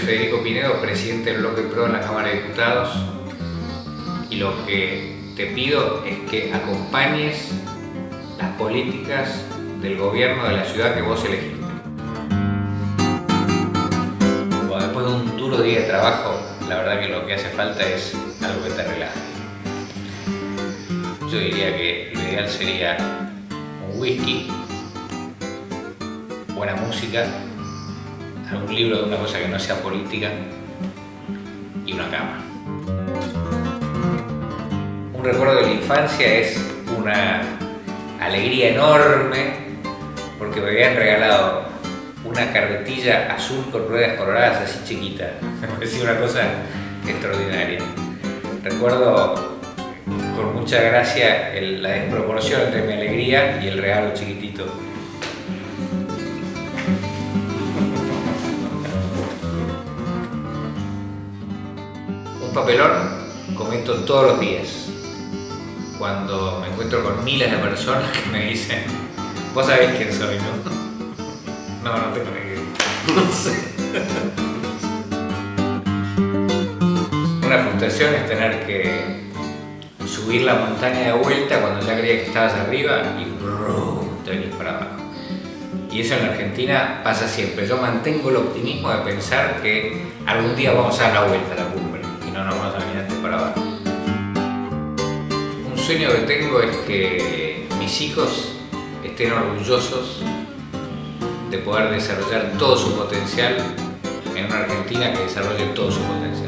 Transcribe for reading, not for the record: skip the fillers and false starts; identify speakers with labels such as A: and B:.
A: Federico Pinedo, presidente del Bloque PRO en la Cámara de Diputados, y lo que te pido es que acompañes las políticas del gobierno de la ciudad que vos elegiste. Bueno, después de un duro día de trabajo, la verdad que lo que hace falta es algo que te relaje. Yo diría que lo ideal sería un whisky, buena música, algún libro de una cosa que no sea política y una cama. Un recuerdo de la infancia es una alegría enorme porque me habían regalado una carretilla azul con ruedas coloradas así chiquita. Me parecía una cosa extraordinaria. Recuerdo con mucha gracia la desproporción entre mi alegría y el regalo chiquitito. Un papelón comento todos los días cuando me encuentro con miles de personas que me dicen: vos sabés quién soy, ¿no? No tengo ni idea. No sé. Una frustración es tener que subir la montaña de vuelta cuando ya creía que estabas arriba y ¡brum!, te venís para abajo. Y eso en la Argentina pasa siempre. Yo mantengo el optimismo de pensar que algún día vamos a dar la vuelta a la cumbre y no nos vamos a venir antes para abajo. Un sueño que tengo es que mis hijos estén orgullosos de poder desarrollar todo su potencial en una Argentina que desarrolle todo su potencial.